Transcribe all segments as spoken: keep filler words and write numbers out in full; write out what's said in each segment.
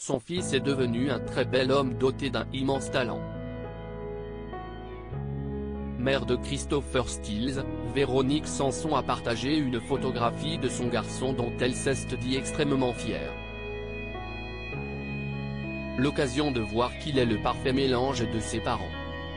son fils est devenu un très bel homme doté d'un immense talent. Mère de Christopher Stills, Véronique Sanson a partagé une photographie de son garçon dont elle s'est dit extrêmement fière. L'occasion de voir qu'il est le parfait mélange de ses parents.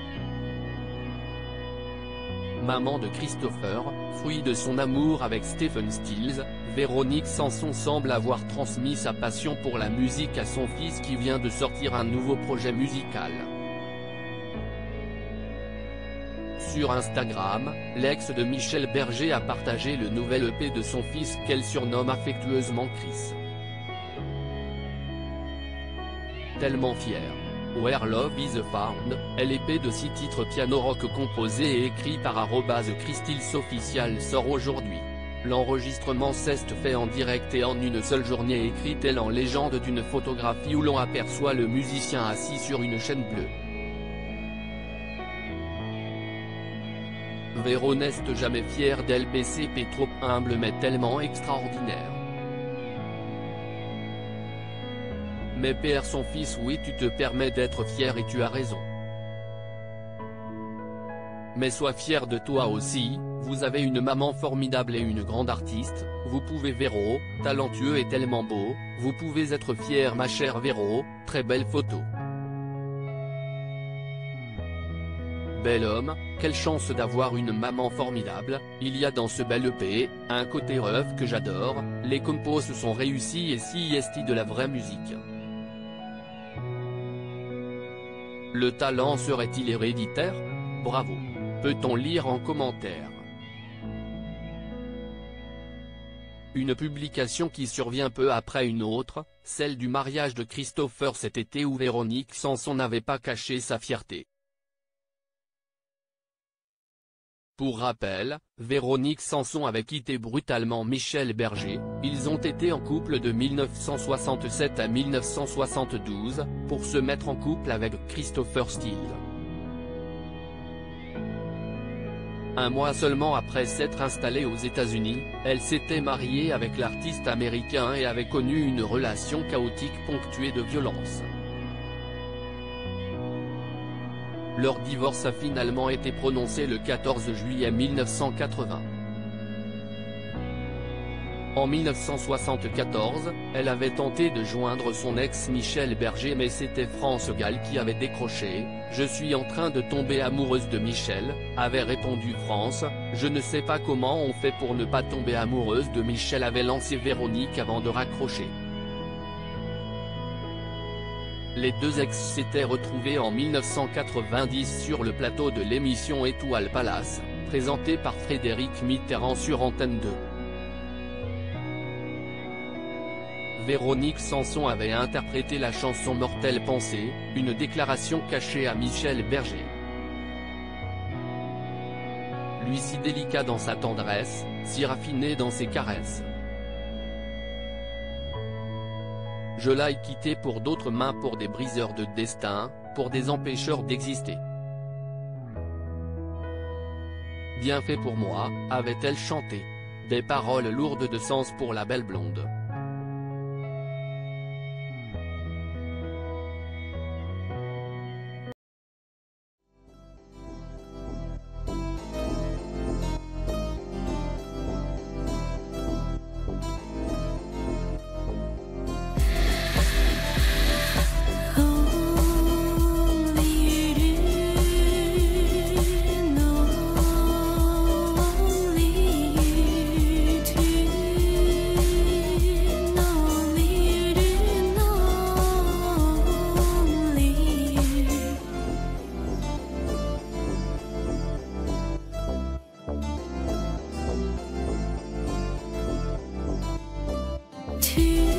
Maman de Christopher, fruit de son amour avec Stephen Stills, Véronique Sanson semble avoir transmis sa passion pour la musique à son fils qui vient de sortir un nouveau projet musical. Sur Instagram, l'ex de Michel Berger a partagé le nouvel E P de son fils qu'elle surnomme affectueusement Chris. Tellement fière. Where Love Is Found, L P de six titres piano rock composé et écrit par arobase Christils Official sort aujourd'hui. L'enregistrement s'est fait en direct et en une seule journée écrit tel en légende d'une photographie où l'on aperçoit le musicien assis sur une chaîne bleue. Véro n'est jamais fier d'L P C P trop humble mais tellement extraordinaire. Mais père son fils oui tu te permets d'être fier et tu as raison. Mais sois fier de toi aussi, vous avez une maman formidable et une grande artiste, vous pouvez Véro, talentueux et tellement beau, vous pouvez être fier ma chère Véro, très belle photo. Bel homme, quelle chance d'avoir une maman formidable, il y a dans ce bel E P, un côté rough que j'adore, les compos sont réussis et si est de la vraie musique. Le talent serait-il héréditaire? Bravo. Peut-on lire en commentaire. Une publication qui survient peu après une autre, celle du mariage de Christopher cet été où Véronique Sanson n'avait pas caché sa fierté. Pour rappel, Véronique Sanson avait quitté brutalement Michel Berger, ils ont été en couple de mille neuf cent soixante-sept à mille neuf cent soixante-douze, pour se mettre en couple avec Christopher Stills. Un mois seulement après s'être installée aux États-Unis, elle s'était mariée avec l'artiste américain et avait connu une relation chaotique ponctuée de violence. Leur divorce a finalement été prononcé le quatorze juillet mille neuf cent quatre-vingts. En mille neuf cent soixante-quatorze, elle avait tenté de joindre son ex Michel Berger mais c'était France Gall qui avait décroché. « Je suis en train de tomber amoureuse de Michel », avait répondu France. « Je ne sais pas comment on fait pour ne pas tomber amoureuse de Michel » avait lancé Véronique avant de raccrocher. Les deux ex s'étaient retrouvés en mille neuf cent quatre-vingt-dix sur le plateau de l'émission Étoile Palace, présentée par Frédéric Mitterrand sur Antenne deux. Véronique Sanson avait interprété la chanson Mortelle Pensée, une déclaration cachée à Michel Berger. Lui si délicat dans sa tendresse, si raffiné dans ses caresses. Je l'ai quitté pour d'autres mains, pour des briseurs de destin, pour des empêcheurs d'exister. Bien fait pour moi, avait-elle chanté. Des paroles lourdes de sens pour la belle blonde. To